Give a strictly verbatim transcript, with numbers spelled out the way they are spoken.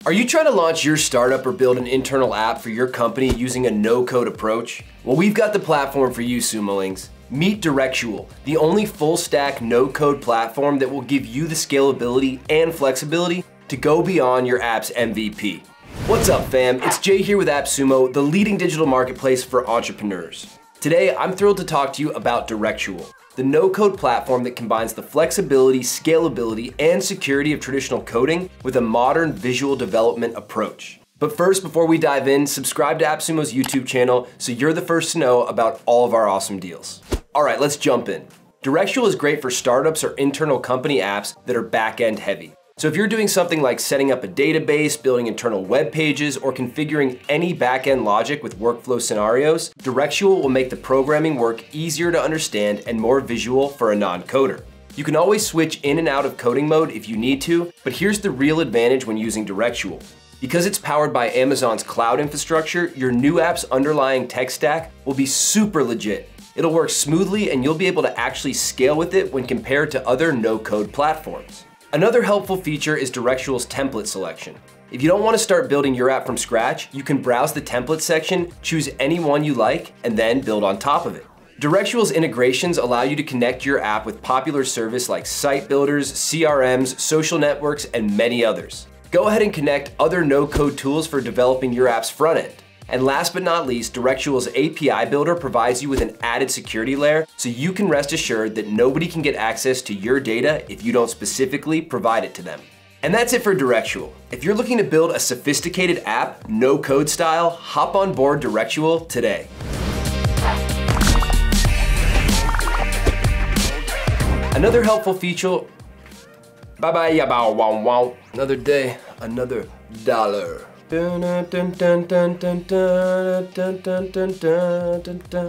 Are you trying to launch your startup or build an internal app for your company using a no-code approach? Well, we've got the platform for you, Sumolings. Meet Directual, the only full-stack no-code platform that will give you the scalability and flexibility to go beyond your app's M V P. What's up, fam? It's Jay here with AppSumo, the leading digital marketplace for entrepreneurs. Today, I'm thrilled to talk to you about Directual, the no-code platform that combines the flexibility, scalability, and security of traditional coding with a modern visual development approach. But first, before we dive in, subscribe to AppSumo's YouTube channel so you're the first to know about all of our awesome deals. All right, let's jump in. Directual is great for startups or internal company apps that are back-end heavy. So if you're doing something like setting up a database, building internal web pages, or configuring any back-end logic with workflow scenarios, Directual will make the programming work easier to understand and more visual for a non-coder. You can always switch in and out of coding mode if you need to, but here's the real advantage when using Directual. Because it's powered by Amazon's cloud infrastructure, your new app's underlying tech stack will be super legit. It'll work smoothly and you'll be able to actually scale with it when compared to other no-code platforms. Another helpful feature is Directual's template selection. If you don't want to start building your app from scratch, you can browse the template section, choose any one you like, and then build on top of it. Directual's integrations allow you to connect your app with popular services like site builders, C R Ms, social networks, and many others. Go ahead and connect other no-code tools for developing your app's front end. And last but not least, Directual's A P I builder provides you with an added security layer so you can rest assured that nobody can get access to your data if you don't specifically provide it to them. And that's it for Directual. If you're looking to build a sophisticated app, no code style, hop on board Directual today. Another helpful feature, bye bye ya bow wow wow. Another day, another dollar. Dun, dun, dun, dun, dun, dun, dun, dun, dun, dun, dun, dun.